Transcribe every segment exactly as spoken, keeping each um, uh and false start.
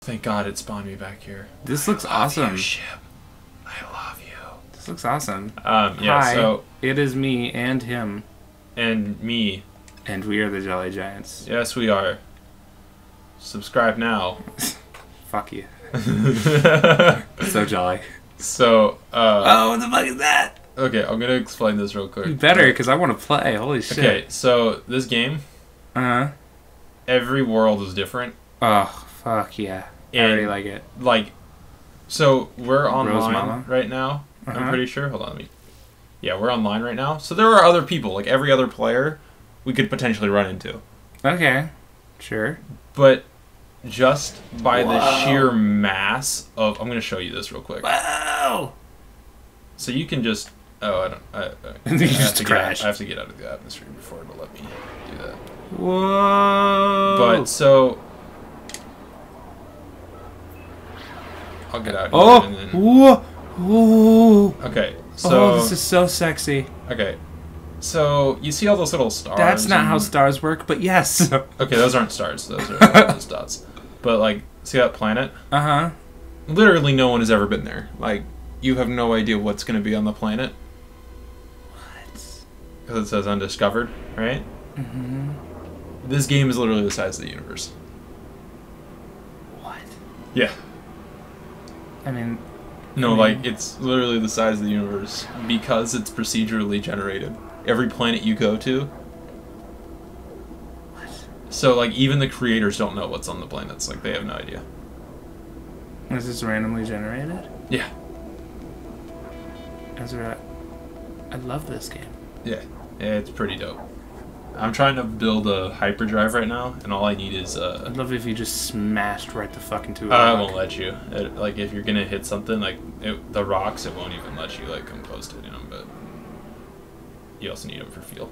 thank God it spawned me back here. This I looks love awesome. You, ship. I love you. This looks awesome. Um, yeah, Hi, so... it is me and him. And me. And we are the Jolly Giants. Yes, we are. Subscribe now. Fuck you. So jolly. So, uh... Oh, what the fuck is that? Okay, I'm gonna explain this real quick. You better, because I want to play. Holy shit. Okay, so this game, Uh-huh. every world is different. Oh, fuck yeah. I And, already like it. Like, so we're online Mama? right now. Uh-huh. I'm pretty sure. Hold on, let me... Yeah, we're online right now. So there are other people, like every other player we could potentially run into. Okay. Sure. But just by Whoa. the sheer mass of... I'm going to show you this real quick. Wow! So you can just... Oh, I don't... I, I, I, You have, just to crash. get, I have to get out of the atmosphere before it'll let me do that. Whoa! But, so... I'll get out here Oh! and then... Whoa! Whoa! Okay, so... Oh, this is so sexy. Okay, so you see all those little stars? That's not how and- stars work, but yes. Okay, those aren't stars. Those are just dots. But, like, see that planet? Uh-huh. Literally no one has ever been there. Like, you have no idea what's going to be on the planet. What? Because it says undiscovered, right? Mm-hmm. This game is literally the size of the universe. What? Yeah. I mean... No, I mean- like, it's literally the size of the universe because it's procedurally generated. Every planet you go to. What? So, like, even the creators don't know what's on the planets. Like, they have no idea. Is this randomly generated? Yeah. Ezra, I love this game. Yeah. Yeah, it's pretty dope. I'm trying to build a hyperdrive right now, and all I need is uh I'd love if you just smashed right the fuck into it. I won't let you. It, like if you're gonna hit something like it, the rocks, it won't even let you like come close to hitting them. But you also need them for fuel.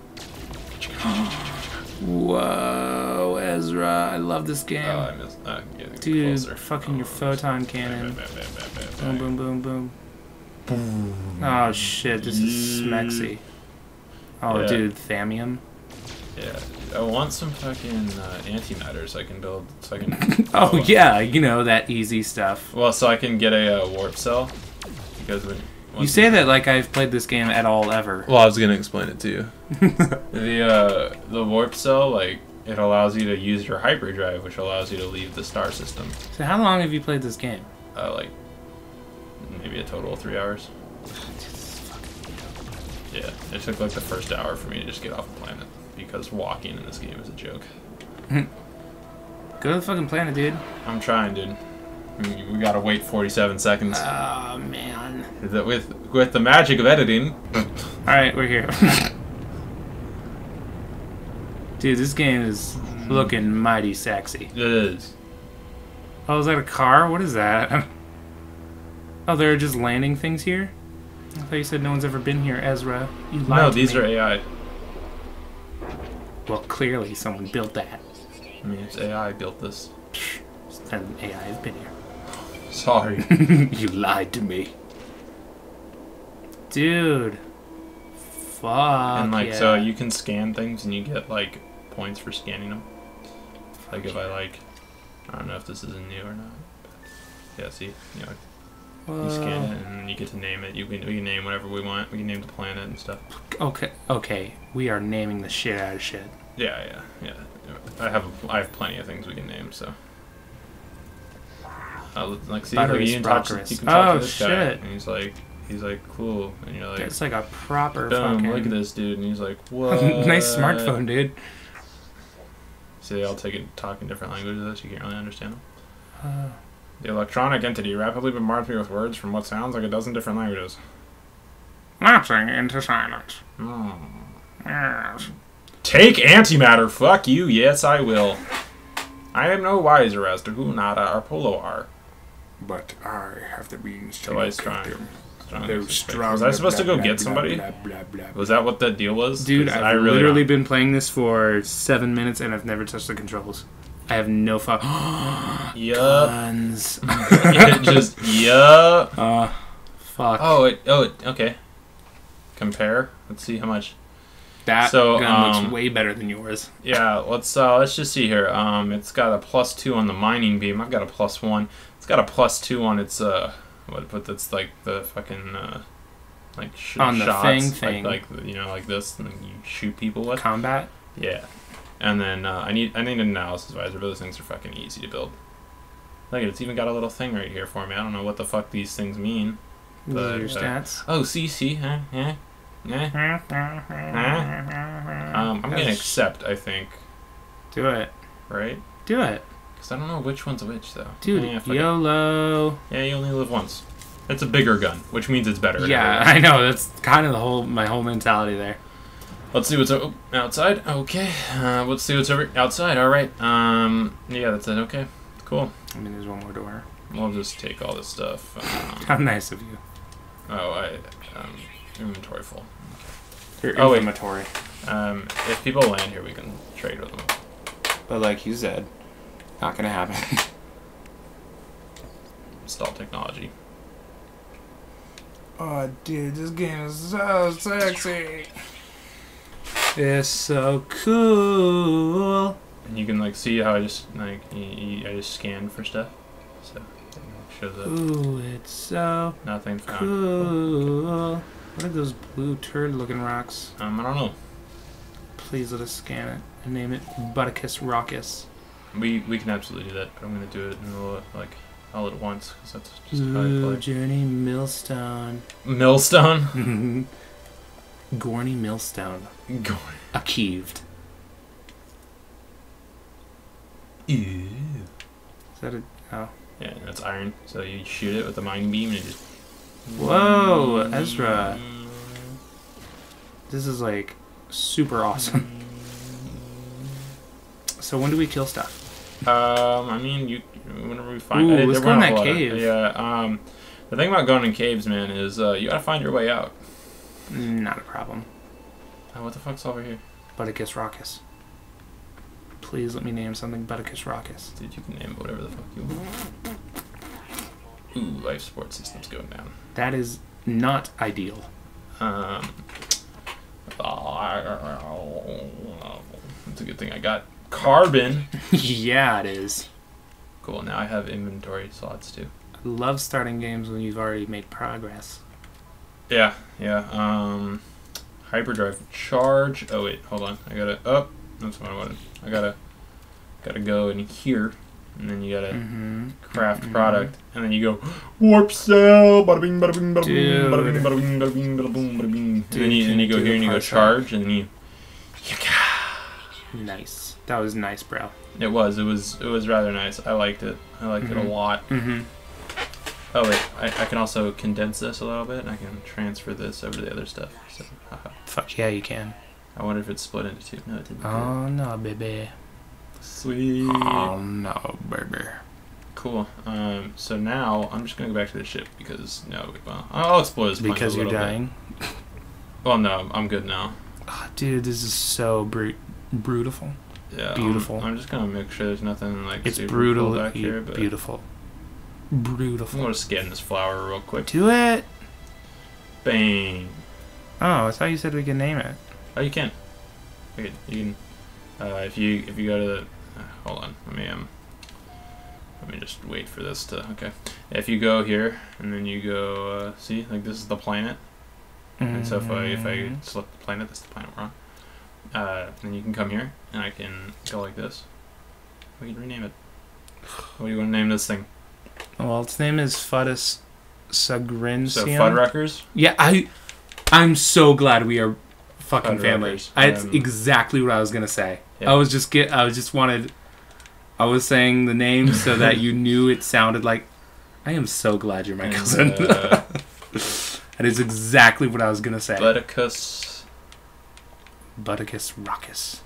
Whoa, Ezra, I love this game. Oh, I missed. Uh, yeah, Dude, closer. fucking Oh, your photon cannon. bam, bam, bam, bam, Boom, bam, boom, boom, boom. boom. Oh shit, this is smexy. Oh, Yeah. dude, Thamium. Yeah, I want some fucking uh, antimatter so I can build. So I can. Oh yeah, you know that easy stuff. Well, so I can get a uh, warp cell because when. You say that like I've played this game at all ever. Well, I was gonna explain it to you. the uh, the warp cell, like, it allows you to use your hyperdrive, which allows you to leave the star system. So how long have you played this game? Uh, like, maybe a total of three hours. Yeah, it took like the first hour for me to just get off the planet because walking in this game is a joke. Go to the fucking planet, dude. I'm trying, dude. We we gotta wait forty-seven seconds. Oh man. With with the magic of editing. Alright, we're here. Dude, this game is looking mighty sexy. It is. Oh, is that a car? What is that? Oh, there are just landing things here? I thought you said no one's ever been here, Ezra. You lied No, to these me. are A I. Well, clearly someone built that. I mean, it's A I built this. And A I has been here. Sorry. You lied to me. Dude. Fuck. And like, yeah. so you can scan things and you get like points for scanning them. Like if I like, I don't know if this is new or not. But yeah, see, you know, you scan it and then you get to name it. You can we can name whatever we want. We can name the planet and stuff. Okay, okay. We are naming the shit out of shit. Yeah, yeah, yeah. I have I have plenty of things we can name. So. Uh, like, see, look, Batteries you can talk, to, progress. you can talk Oh, to this guy, shit. and he's like, he's like, cool, and you're like, It's like a proper boom, fucking... look at this dude, and he's like, what? Nice smartphone, dude. See, they all take it, talk in different languages, so you can't really understand them. Uh, The electronic entity rapidly bombards me with words from what sounds like a dozen different languages. lapsing into silence. Hmm. Yes. Take antimatter, fuck you, yes I will. I am no wiser as to who Nada or Polo are. But I have the means So I strong. strong They're as expected. strong. Was I supposed to go blah, get blah, somebody? blah, blah, blah, blah. Was that what that deal was? Dude, 'Cause I've I really literally don't- been playing this for seven minutes and I've never touched the controls. I have no fuck. Yup. Guns. It just, yup. Uh, fuck. Oh, it, oh, it, okay. Compare. Let's see how much. That So, gun um, looks way better than yours. Yeah, let's uh, let's just see here. Um, it's got a plus two on the mining beam. I've got a plus one. It's got a plus two on its uh, what? But that's like the fucking uh, like sh- On the shots, thing like, thing. like you know, like this, and you shoot people with. Combat. Yeah, and then uh, I need I need an analysis visor. But those things are fucking easy to build. Look, it's even got a little thing right here for me. I don't know what the fuck these things mean. These are But, your uh, stats. Oh, see, see, huh? Yeah, yeah. Um, I'm gonna accept. I think, Do it. right? Do it. Because I don't know which one's which, though. Dude, yeah, fuck it. YOLO. Yeah, you only live once. It's a bigger gun, which means it's better. in Yeah, every way. I know. That's kind of the whole my whole mentality there. Let's see what's o- outside. Okay. Uh, let's see what's over outside. All right. Um. Yeah, that's it. Okay. Cool. I mean, there's one more door. We'll just take all this stuff. Um, How nice of you. oh, I um inventory full. Your Oh, wait. inventory. Um, if people land here, we can trade with them. But like you said, not gonna happen. Install technology. Oh, dude, this game is so sexy. It's so cool. And you can like see how I just like y- y- I just scanned for stuff. So it shows up. Ooh, it's so Nothing found. cool. What are those blue turd-looking rocks? Um, I don't know. Please let us scan it and name it Butticus Rockus. We we can absolutely do that, but I'm gonna do it in a little, like all at once because that's just how I Ooh, play. Journey Millstone. Millstone. Gorny Millstone. Go. Achieved. Ew. Is that a... Oh. Yeah, that's iron. So you shoot it with the mining beam and it just. Whoa, Ezra. This is like super awesome. So when do we kill stuff? Um, I mean, you whenever we find. Ooh, I, let's there go in weren't a that lot of- cave. yeah. Um, the thing about going in caves, man, is uh, you gotta find your way out. Not a problem. Oh, what the fuck's over here? Butticus Rockus. Please let me name something Butticus Rockus. Dude, you can name it whatever the fuck you want. Ooh, life support system's going down. That is not ideal. Um, it's a good thing I got carbon. Yeah, it is. Cool, now I have inventory slots too. I love starting games when you've already made progress. Yeah, yeah. Um, hyperdrive charge. Oh wait, hold on. I gotta. Oh, that's what I wanted. I gotta. Gotta go in here, and then you gotta Mm-hmm. craft Mhm. product, and then you go warp cell. Bada bing, bada bing, bada boom, Dude. bada bing, bada bing, bada bing, bada boom, bada bing. And Dude, then you, can and you you go do here the and you go parts charge, and then you. Nice. That was nice, bro. It was. It was. It was rather nice. I liked it. I liked it Mhm. a lot. Mm-hmm. Oh wait, I, I can also condense this a little bit, and I can transfer this over to the other stuff. So, haha. Fuck yeah, you can. I wonder if it's split into two. No, it didn't. do it. Oh no, baby. Sweet. Oh no, baby. Cool. Um. So now I'm just gonna go back to the ship because no. Well, I'll explore this planet Because a you're little bit. dying. Well, no, I'm good now. Oh, dude, this is so brut, brutal. Yeah. Beautiful. I'm, I'm just gonna make sure there's nothing like It's super brutal. cool back here, but Beautiful. I'm Beautiful. gonna scan this flower real quick. Do it. Bang. Oh, I thought you said we could name it. Oh, you can. Okay, you can. Uh, if you if you go to the. Uh, hold on. Let me um. Let me just wait for this to. Okay. If you go here and then you go. Uh, see, like this is the planet. And so if I if I Mhm. select the planet, that's the planet we're on. Uh, then you can come here and I can go like this. We can rename it. What do you want to name this thing? Well, its name is Fudus Sagrinsium. So Fuddruckers. Yeah, I. I'm so glad we are fucking Fuddruckers. family. That's Um, exactly what I was gonna say. Yeah. I was just get. I was just wanted. I was saying the name so that you knew it sounded like. I am so glad you're my And, cousin. uh, That is exactly what I was gonna say. Butticus. Butticus Rockus.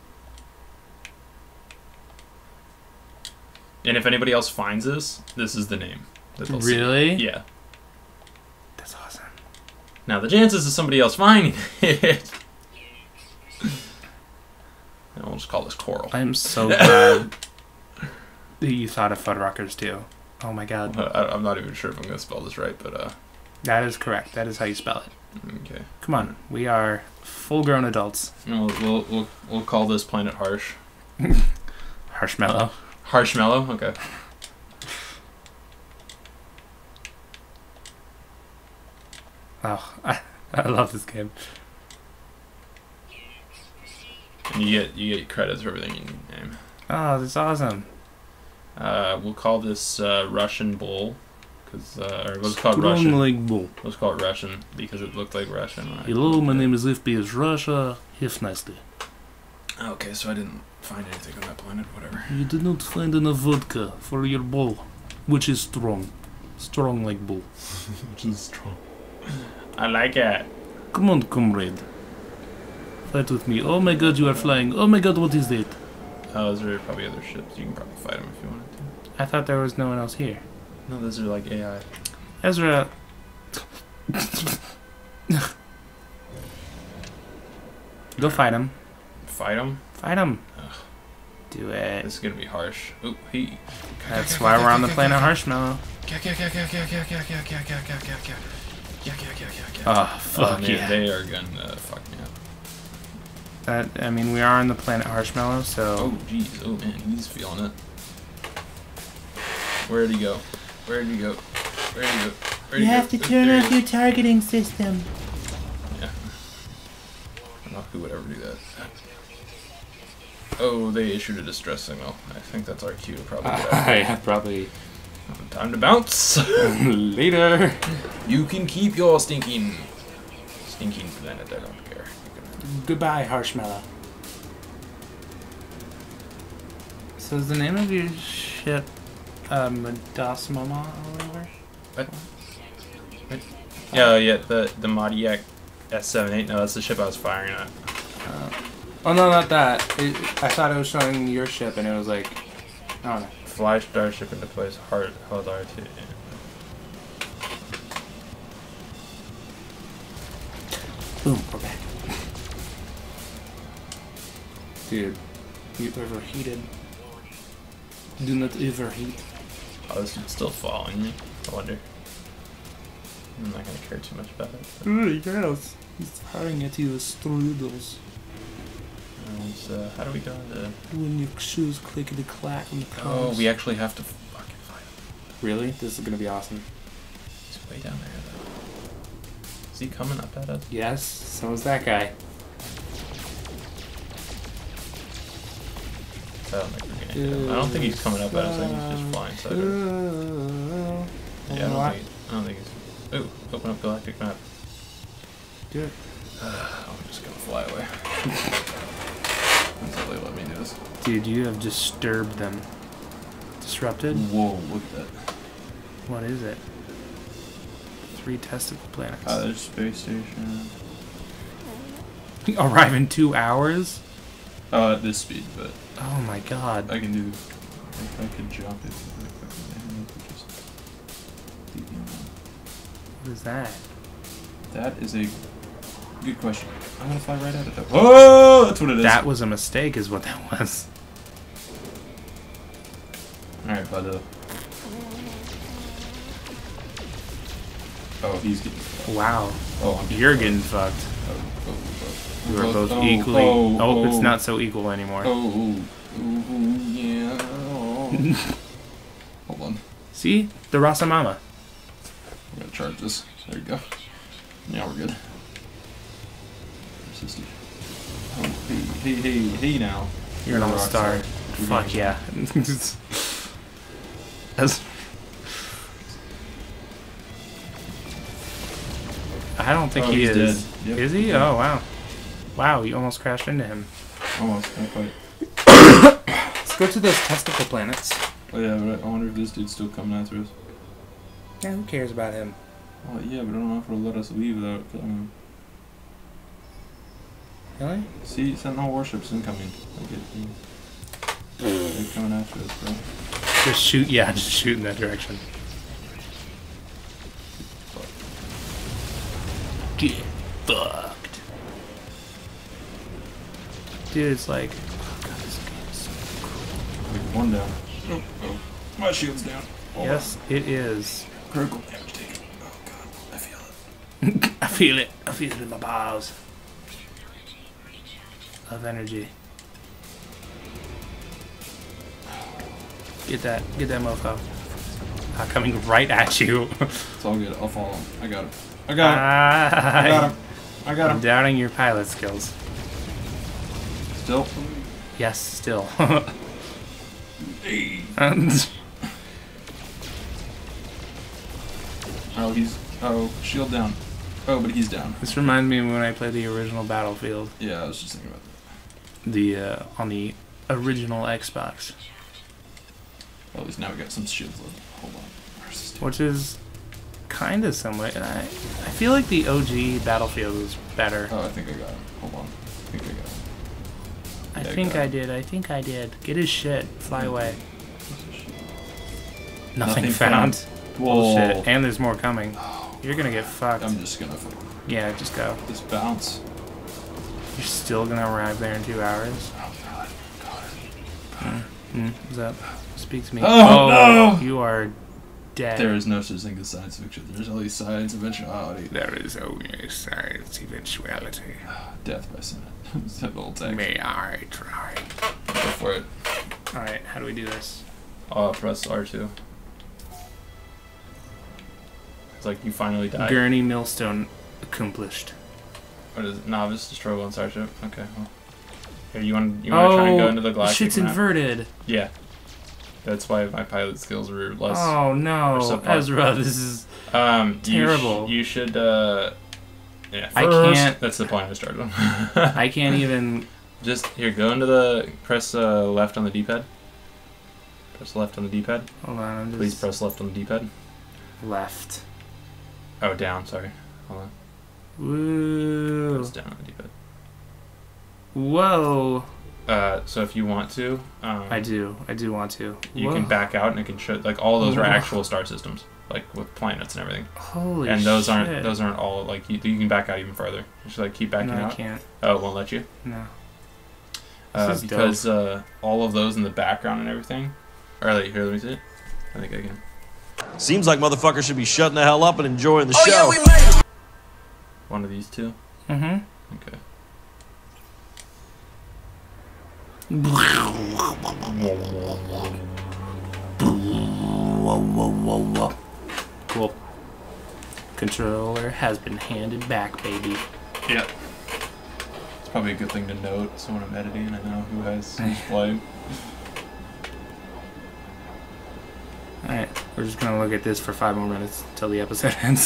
And if anybody else finds this, this is the name. that they'll see. Really? Yeah. That's awesome. Now the chances of somebody else finding it. And we'll just call this Coral. I'm so glad that you thought of Fuddruckers too. Oh my god. I, I'm not even sure if I'm gonna spell this right, but uh. That is correct. That is how you spell it. Okay. Come on, we are full-grown adults. We'll, we'll we'll we'll call this planet Harsh. Harshmallow. Harshmallow. Okay. Oh, I, I love this game. And you get you get credits for everything you name. Oh, that's awesome. Uh, we'll call this uh, Russian Bull, cause uh, or let's call it Strong Russian. like bull. Let's call it Russian because it looked like Russian. When I Hello, looked my at it. name is F P S Russia. Have nice day. Okay, so I didn't find anything on that planet. Whatever. You did not find enough vodka for your bull, which is strong. Strong like bull. Which is strong. I like it. Come on, comrade. Fight with me. Oh my god, you are flying. Oh my god, what is that? Oh, those are probably other ships. You can probably fight them if you wanted to. I thought there was no one else here. No, those are like A I. Ezra. Go fight him. Fight them? Fight him. Ugh. Do it. This is gonna be harsh. Oh, he. That's why we're on the planet Harshmallow. Oh, fuck oh, man, yeah. They are gonna fuck me up. That, I mean, we are on the planet Harshmallow, so... Oh, jeez. Oh, man, he's feeling it. Where'd he go? Where'd he go? Where'd he go? Where'd You he have go? to Oh, turn there he off is. your targeting system. Yeah. I don't know who would ever do that. Oh, they issued a distress signal. I think that's our cue to probably get out. yeah, probably. Time to bounce. Later. You can keep your stinking, stinking planet. I don't care. You can... Goodbye, Harshmallow. So is the name of your ship uh, Madasmama or whatever? What? What? Yeah, yeah. The the Modiak S seventy-eight. No, that's the ship I was firing at. Uh, oh no, not that. It, I thought it was showing your ship, and it was like, I don't know. Fly starship into place. Hard hard R two. Boom, we're back. Dude, you overheated. Do not overheat. Oh, this dude's still following me. I wonder. I'm not gonna care too much about it. but- Ooh, yes. He's firing at you with strudels. And, uh, how do we go into? When your shoes clickety clack on the Oh, comms. we actually have to fucking fight him. Really? This is gonna be awesome. He's way down there though. Is he coming up at us? Yes, so is that guy. I don't think we're gonna hit him. I don't think he's coming up at us. I think he's just flying. So I don't- yeah, I don't think. I don't think he's. Ooh, open up galactic map. Do it. I'm just gonna fly away. Until they let me do this. Dude, you have disturbed them. Disrupted? Whoa, look at that. What is it? Three testicle planets. Uh, there's space station. Arrive in two hours? Uh, at this speed, but Oh my god. I can do. If I could jump it. Just What is that? that is a good question. I'm gonna fly right at it though. Oh, that's what it is. That was a mistake, is what that was. Alright, bud. uh, Oh, he's getting fucked. Wow. Oh, I'm You're getting fucked. Oh, oh, oh. You are both oh, equally. Oh, Oh, oh, it's not so equal anymore. Oh, oh, yeah. Oh. Hold on. See? The Rasa Mama. I'm gonna charge this. There you go. Now we're good. Where's this dude? Oh, hey, hey, hey, hey now. You're an Rock all-star. star. Fuck yeah. As I don't think Oh, he he's is. dead. Yep. Is he? Oh wow. Wow, you almost crashed into him. Almost. Not quite. Let's go to those testicle planets. Oh yeah, but I wonder if this dude's still coming after us. Yeah, who cares about him? Well, yeah, but I don't know if it'll let us leave without killing him. Really? See, Sentinel warships incoming. Like it, they're coming after us, bro. Just shoot, yeah, just shoot in that direction. Get fucked. Dude, it's like... Oh god, this game is so cool. Like one down. Oh, oh. My shield's down. Hold Yes, it is. on. Critical damage taken. Oh god, I feel it. I feel feel it. I feel it in my balls. Of energy. Get that. Get that mofo. Uh, coming right at you. It's all good. I'll follow him. I got him. I got him. I, I got him. I got him. I'm doubting your pilot skills. Still? Yes, still. Hey. Um, Oh, he's... Oh, shield down. Oh, but he's down. this reminds me of when I played the original Battlefield. Yeah, I was just thinking about that. The uh, on the original Xbox, Well, at least now we got some shields left. Hold on. Where's this dude? which is kind of similar. And I I feel like the O G Battlefield was better. Oh, I think I got him. Hold on. I think I got him. I yeah, think got I it. did. I think I did. Get his shit. Fly away. Nothing, Nothing found. found. Bullshit. Whoa. And there's more coming. You're gonna get fucked. I'm just gonna fucking Yeah, just go. just bounce. You're still gonna arrive there in two hours. Oh god. God. Mm, what's up? Speak to me. Oh, no! You are dead. There is no such thing as science fiction. There's only science eventuality. There is only science eventuality. Death by Senate. It's that old text. May I try? Go for it. Alright, how do we do this? Uh, press R two. It's like you finally died. Gurney Millstone accomplished. What is it? Novice, destroy one starship. Okay. Well. Here, you want you want to try and go into the galactic shit's map? inverted. Yeah. That's why my pilot skills were less. Oh no, subpar. Ezra, this is um, terrible. You, sh- you should. Uh, yeah. I First, can't- That's the point I started on. I can't even. Just here, go into the press uh, left on the D-pad. Press left on the D-pad. Hold on, I'm just Please press left on the D-pad. left. Oh, down. Sorry. Hold on. Woo! Press down on the D-pad. Whoa! Uh, so if you want to, um, I do. I do want to. you Whoa. can back out and it can show like all those are Whoa. actual star systems, like with planets and everything. Holy and those shit. aren't those aren't all like you, you can back out even further. Just like keep backing No, I out. can't. Oh, it won't let you. No. Uh, This is because uh, all of those in the background and everything. Or like here, let me see it. I think I can. Seems like motherfuckers should be shutting the hell up and enjoying the Oh, show. yeah, we made it. One of these two. Mm-hmm. Okay. Cool. Controller has been handed back, baby. Yep. It's probably a good thing to note, so when I'm editing, I know who has who's playing. Alright, we're just gonna look at this for five more minutes until the episode ends.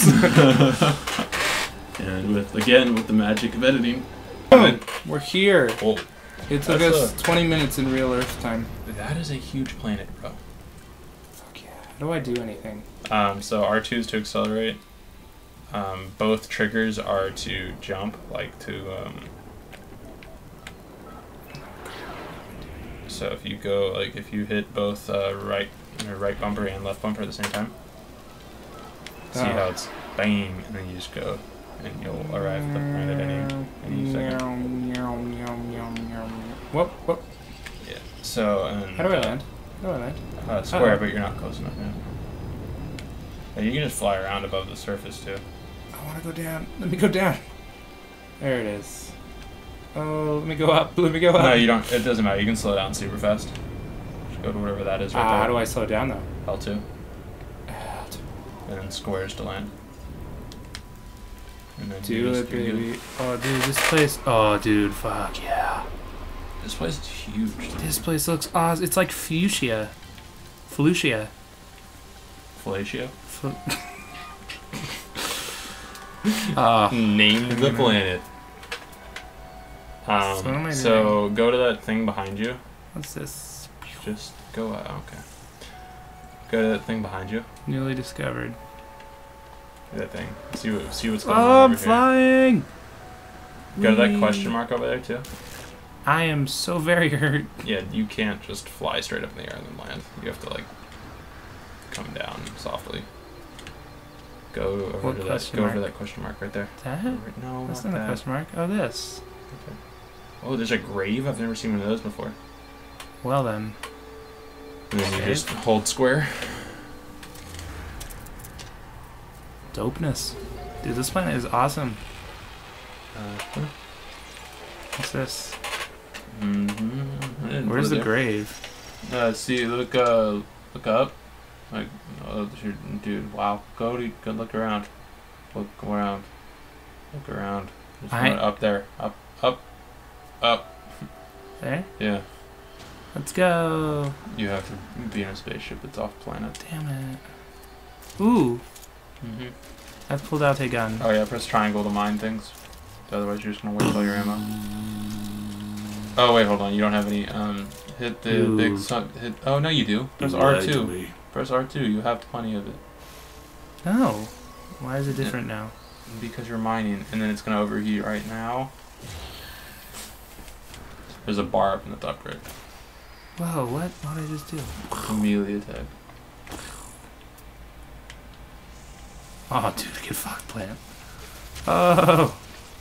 And with again with the magic of editing. We're here. Oh, It took That's us a- twenty minutes in real Earth time. that is a huge planet, bro. Fuck yeah. How do I do anything? Um, so R two is to accelerate. Um, both triggers are to jump, like to. Um, so if you go, like if you hit both uh, right, or right bumper and left bumper at the same time, see Oh. how it's bang, and then you just go, and you'll arrive at the planet any any second. Whoop, whoop. Yeah. So and How do I uh, land? How do I land? Uh, square, Uh-oh. but you're not close enough. Yeah. Yeah, you can just fly around above the surface too. I want to go down. Let me go down. There it is. Oh, let me go up. Let me go up. No, you don't. It doesn't matter. You can slow down super fast. Just go to whatever that is right Ah, there. how do I slow down though? L two. And then squares to land. And then you Do just- it, you're good. baby. Oh, dude, this place. Oh, dude, fuck yeah. This place is huge. dude. This place looks awesome. It's like fuchsia. Felucia. Fellatio. Fel- Ah. Name the planet. So what am Um, I so go to that thing behind you. What's this? Just go out. Okay. Go to that thing behind you. Newly discovered. That thing. See what. See what's going Oh, on I'm over here. flying! Go to that Whee! question mark over there too. I am so very hurt. Yeah, you can't just fly straight up in the air and then land. You have to like come down softly. Go over What to that. question Go over to mark? that question mark right there. That? Right- No, That's not not a that. question mark. Oh, this. Okay. Oh, there's a grave. I've never seen one of those before. Well then. And then you Okay. just hold square. Dopeness. Dude, this planet is awesome. Uh, What's this? mm-hmm. Where's the grave? Uh, see, look, uh, look up. Like, oh, dude, wow. Go, to, go look around. Look around. Look around. There's I... one up there. Up, up, up. There? Yeah. Let's go. You have to be in a spaceship. It's off planet. Damn it. Ooh. Mm-hmm. I've pulled out a gun. Oh yeah, press triangle to mine things. Otherwise you're just gonna waste all your ammo. Oh wait, hold on. You don't have any. Um, hit the Ooh. big sun. Hit. Oh no, you do. Press R two. Press R two. You have plenty of it. Oh. Why is it different yeah. now? Because you're mining, and then it's gonna overheat right now. There's a bar up in the top right. Whoa, what? What did I just do? Melee attack. Oh, dude, get fucked, plant. Oh!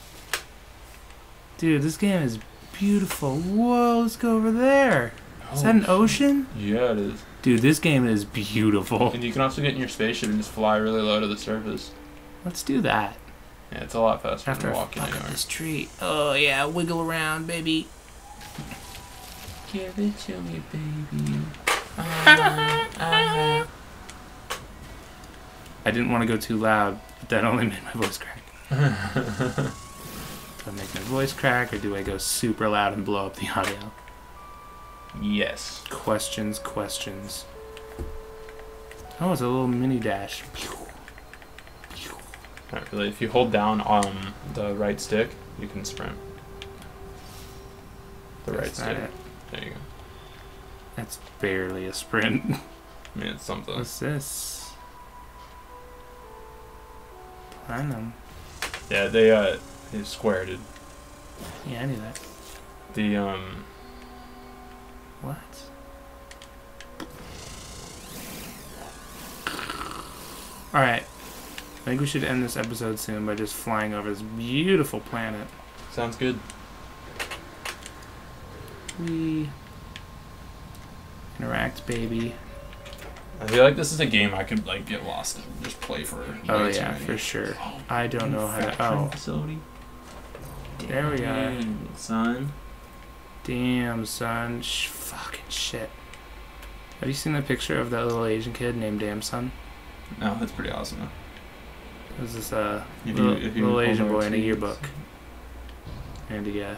Dude, this game is beautiful. Whoa, let's go over there. Is that an ocean? Yeah, it is. Dude, this game is beautiful. And you can also get in your spaceship and just fly really low to the surface. Let's do that. Yeah, it's a lot faster After than I walking fuck up anywhere. this tree. Oh, yeah, wiggle around, baby. Give it to me, baby. Uh, uh. I didn't want to go too loud, but that only made my voice crack. Do I make my voice crack, or do I go super loud and blow up the audio? Yes. Questions, questions. Oh, it's a little mini dash. Alright, really, if you hold down on the right stick, you can sprint. The right That's not stick. it. There you go. That's barely a sprint. I mean, it's something. What's this? Platinum. Yeah, they uh, they squared it. Yeah, I knew that. The um. What? Alright. I think we should end this episode soon by just flying over this beautiful planet. Sounds good. We interact, baby. I feel like this is a game I could like get lost in, just play for. Oh way too yeah, many. for sure. I don't know how to. Oh, Facility. there we are. Dang, son. Damn, son. Sh fucking shit. Have you seen the picture of that little Asian kid named Damn Son? No, that's pretty awesome. Though. It was this uh, If you- little, if you little hold Asian R boy in a two, yearbook. And yeah.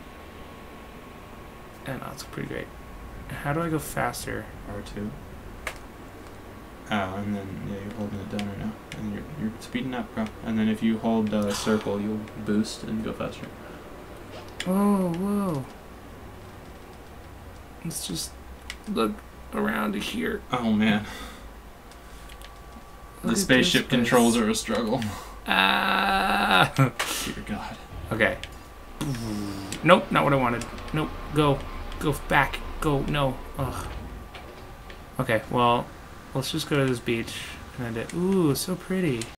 And that's pretty great. How do I go faster? R two. Oh, and then yeah, you're holding it down right now, and you're you're speeding up, bro. And then if you hold uh, circle, you'll boost and go faster. Whoa, whoa. Let's just look around here. Oh man, Look the at spaceship this controls place. are a struggle. Ah! Dear God. Okay. Nope, not what I wanted. Nope, go. Go back. Go, no. Ugh. Okay, well, let's just go to this beach. And I did. Ooh, so pretty.